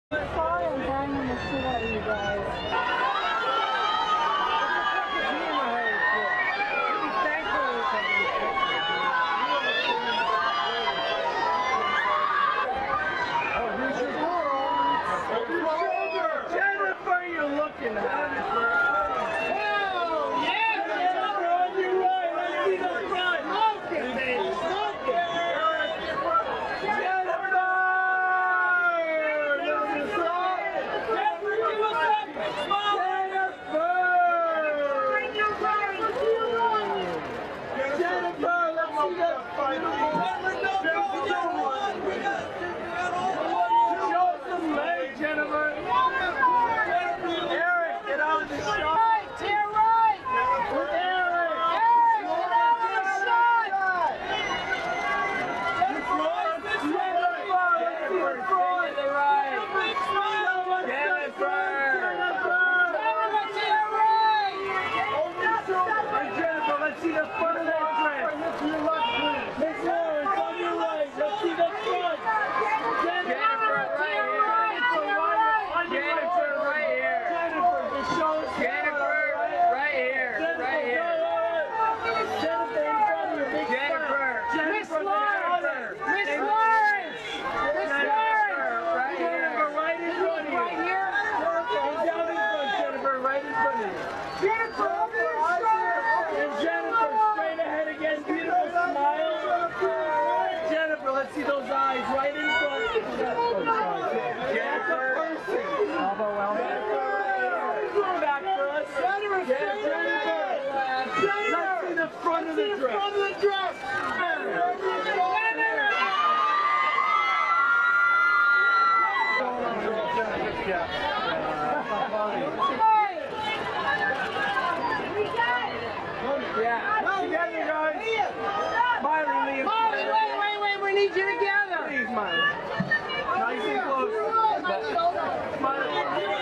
Sorry I'm banging the shit out of you guys. Jennifer, you're looking at. Let's see those eyes right in front. Jennifer. Back for us. Jennifer. Let's see the front of the dress. Yeah. Together, guys. Miley, Wait, we need you together. Please, Miley. Nice and close. Smile.